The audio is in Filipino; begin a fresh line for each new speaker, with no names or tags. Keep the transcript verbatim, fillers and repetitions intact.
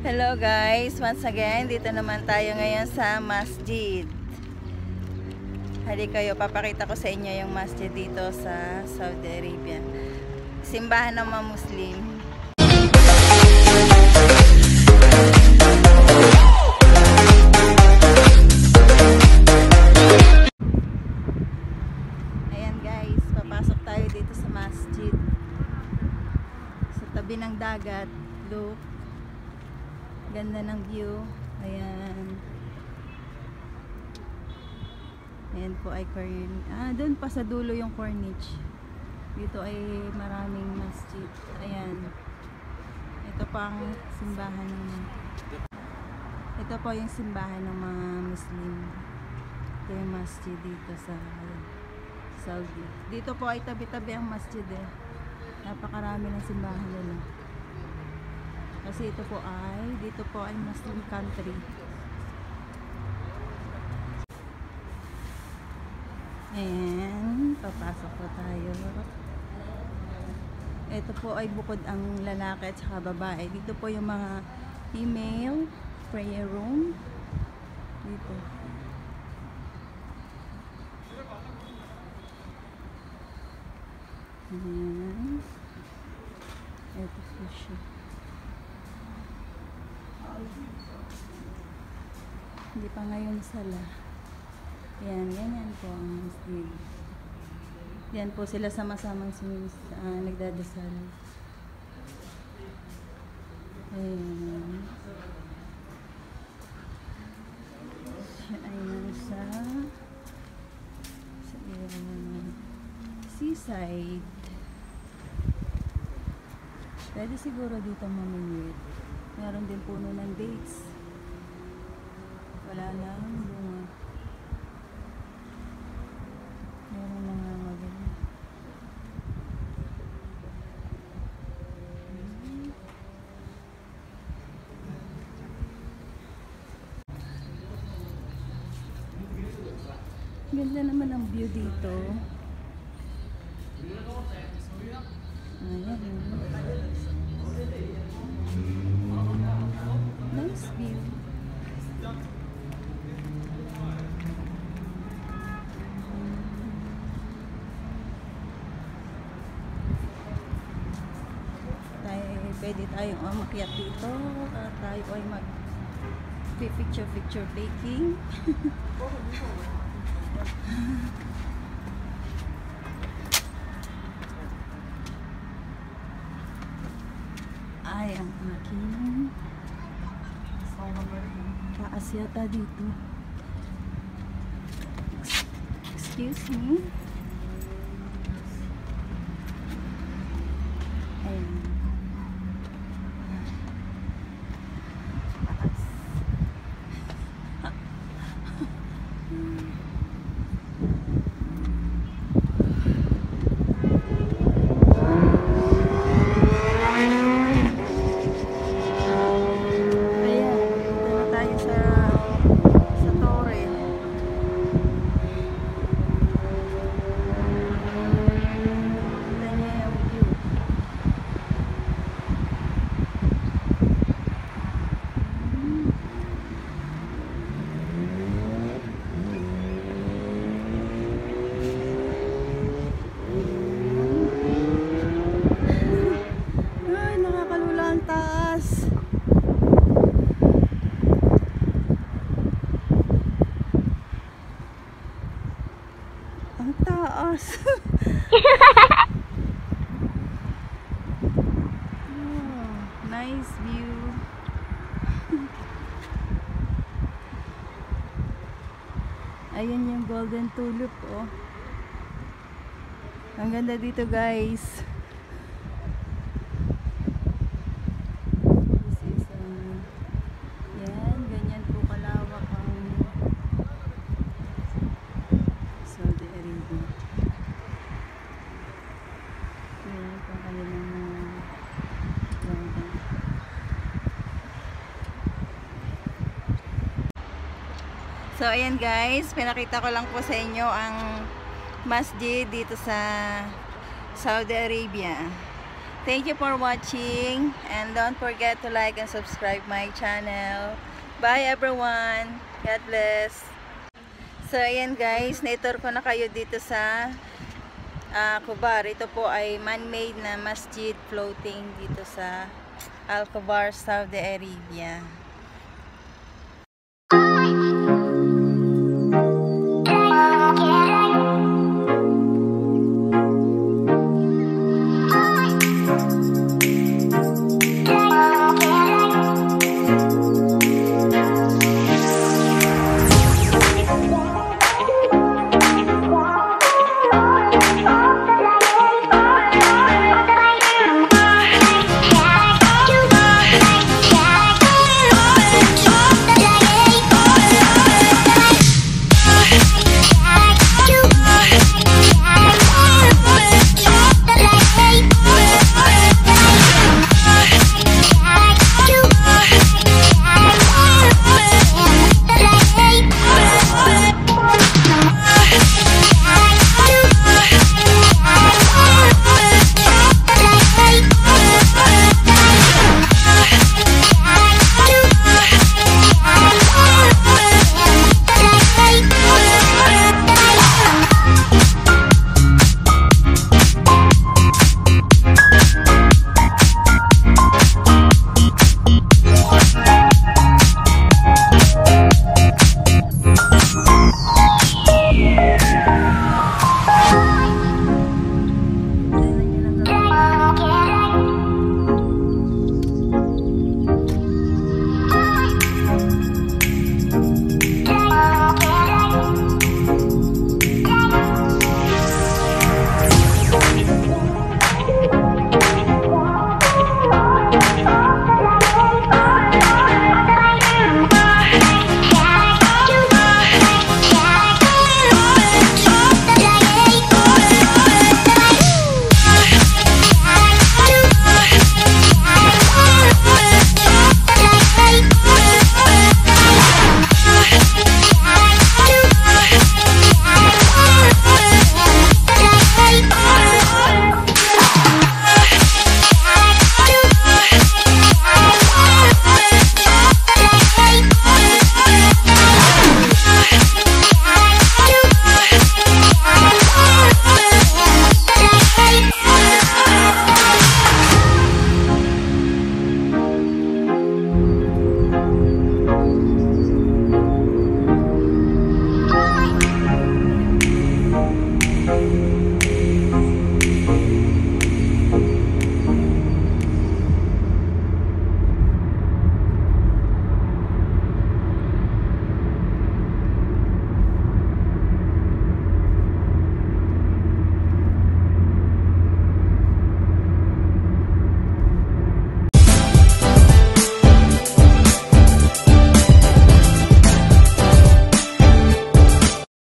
Hello guys, once again, dito naman tayo ngayon sa masjid. Hali kayo, papakita ko sa inyo yung masjid dito sa Saudi Arabia. Simbahan ng mga Muslim. Ayan guys, papasok tayo dito sa masjid. Sa tabi ng dagat, look. Ganda ng view. Ayan. Ayan po ay corniche. Ah, doon pa sa dulo yung corniche. Dito ay maraming masjid. Ayan. Ito pa ang simbahan ng Ito po yung simbahan ng mga Muslim. Ito yung masjid dito sa Saudi. Dito po ay tabi-tabi ang masjid eh. Napakarami ng simbahan nila. Kasi ito po ay, dito po ay Muslim country. Ayan, papasok po tayo. Ito po ay bukod ang lalaki at saka babae. Dito po yung mga female prayer room. Dito. Ayan. Ito po siya. Hindi pa ngayon sala. Yan, ganyan po ang masjid. Yan po sila sama-samang sinis, uh, nagdadasal. Ayan. Siya ay nasa sa uh, seaside. Pwede siguro dito mamimit. Meron din puno ng dates. Wala lang bunga. Meron mga maganda. Hmm. Ganda naman ang view dito. Ayan. Nice view. Pwede tayong umakyat dito at tayo ay mag picture picture baking. Ay, ang aking taas yata dito. Excuse me. Ayan. Ang taas. Oh, nice view. Ayan yung golden tulip oh. Ang ganda dito guys. This is uh, yan, ganyan po kalawak ang Saudi Arabia. Yan po kanilang mga so ayan guys, pinakita ko lang po sa inyo ang masjid dito sa Saudi Arabia. Thank you for watching. And don't forget to like and subscribe my channel. Bye everyone. God bless. So ayan guys, na-tour ko na kayo dito sa uh, Khobar. Ito po ay man-made na masjid floating dito sa Al Khobar, Saudi Arabia.